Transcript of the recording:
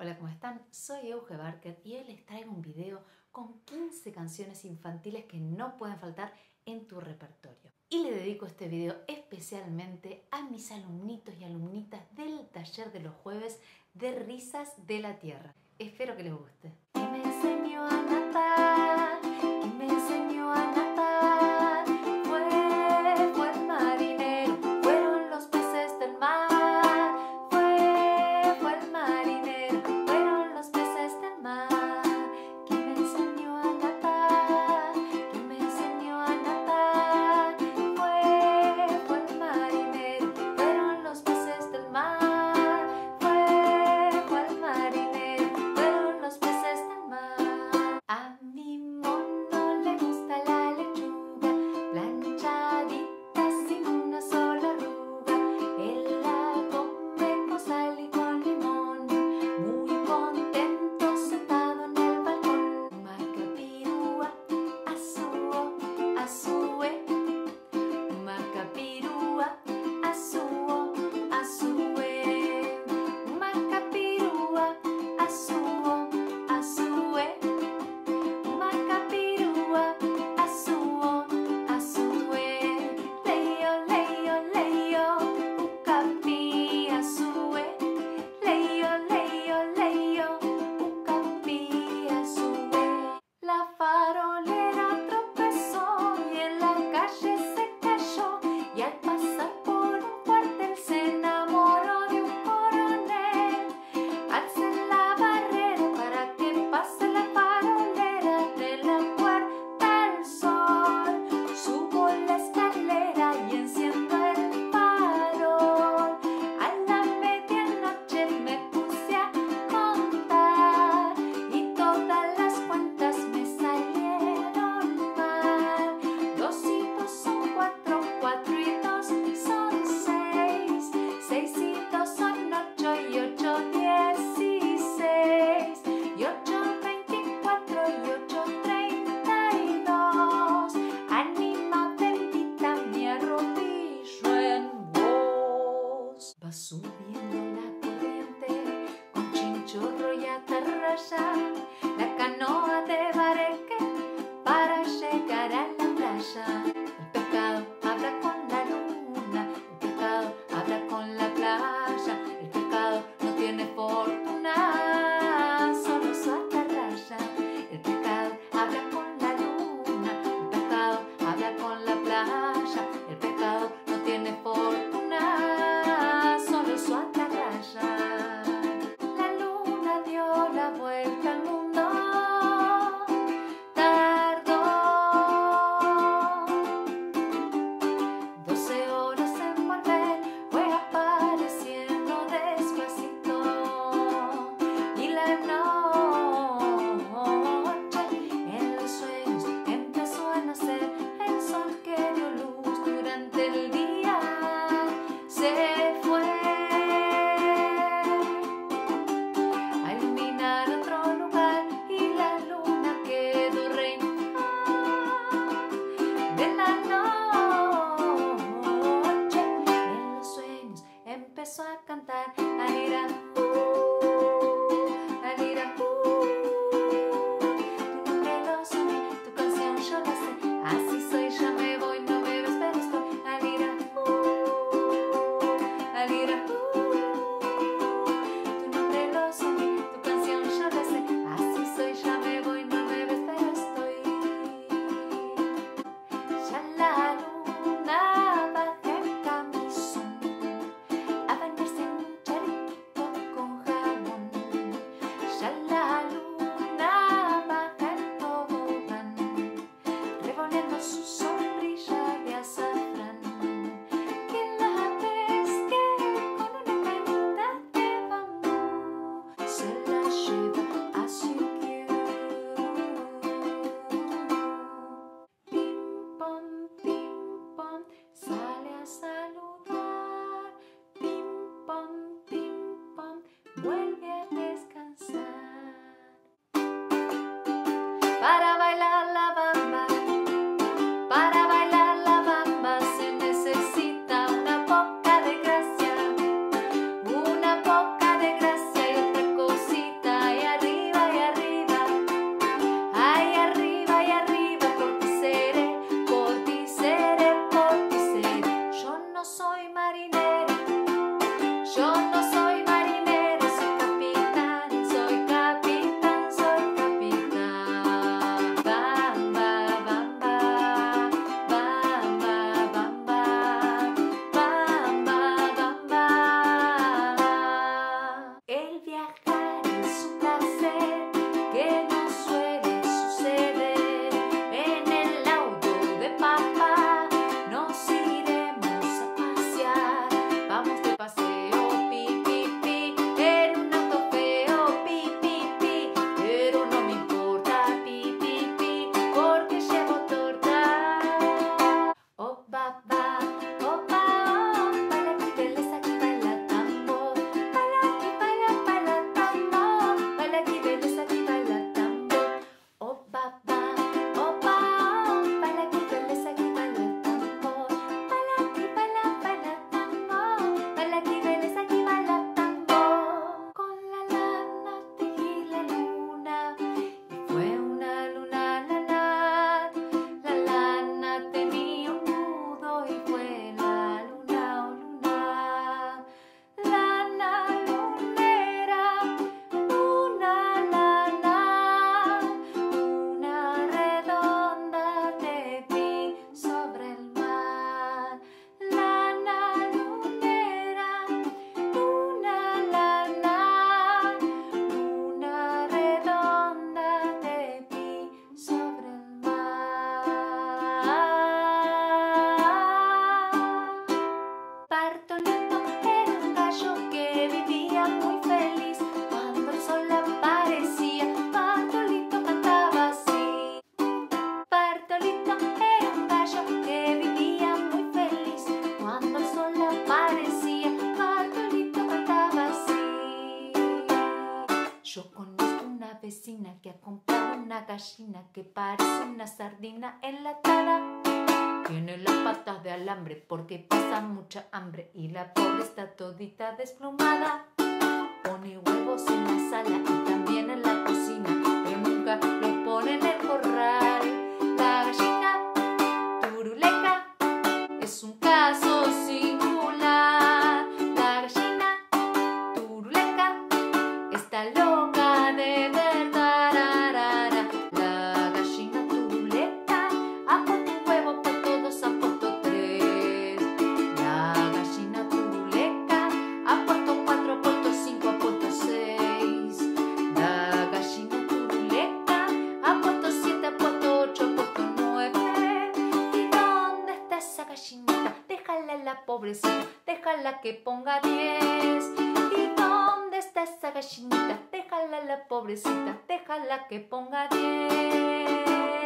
Hola, ¿cómo están? Soy Euge Barker y hoy les traigo un video con 15 canciones infantiles que no pueden faltar en tu repertorio. Y le dedico este video especialmente a mis alumnitos y alumnitas del taller de los jueves de Risas de la Tierra. Espero que les guste. Me enseñó a nadar, me enseñó a nadar, fue el marinero, fueron los peces del mar, fue el marinero, fueron los peces del mar, que me enseñó a nadar, que me enseñó a nadar, fue el marinero, fueron los peces del mar, fue el marinero, fueron los peces del mar. A mi mono le gusta la lechuga, planchadita sin una sola arruga. Él la come con sal y con limón, muy contento sentado en el balcón. Macapirúa, azúo, azúe. Macapirúa, azúo, azúe. Macapirúa, azúo, azúe. Macapirúa, azúo, azúe. Leyo, leyo, leyo, ucapi, azúe. Leyo, leyo, leyo, ucapi, azúe. La farolera tropezó y en la calle se cayó, y al pasar por un cuartel se enamoró de un coronel. Alcen la barrera para que pase la farolera, de la puerta al sol. Subo la escalera y enciendo el farol. A la medianoche me puse a contar y todas las cuentas me salieron mal. 2 y 2 son 4, 4 y 2 son 6, 6 y 2 son 8 y 8 16, y 8 24 y 8 32. Anima bendita, me arrodillo en vos. Va subiendo la corriente con chinchorro y atarraya, la canoa de bareque para llegar a la playa. El pescado habla con la luna, el pescado habla con la playa. El pescado no tiene fortuna, solo su atarraya. El pescado habla con la luna, el pescado habla con la playa. El pescado no tiene fortuna, solo su atarraya. La luna dio la vuelta Yo conozco una vecina que ha comprado una gallina que parece una sardina enlatada. Tiene las patas de alambre porque pasa mucha hambre y la pobre está todita desplumada. Pone huevos en la sala y también en la cocina, pero nunca los pone en el corral. La gallina turuleca es un caso singular. La gallina turuleca está loca de verdad. La gallina turuleca ha puesto un huevo, ha puesto dos, ha puesto tres. La gallina turuleca ha puesto cuatro, ha puesto cinco, ha puesto seis. La gallina turuleca ha puesto siete, ha puesto ocho, ha puesto nueve. ¿Y dónde está esa gallinita? Déjala la pobrecita, déjala que ponga 10. ¿Y dónde está esa gallinita? Déjala la pobrecita, déjala que ponga 10.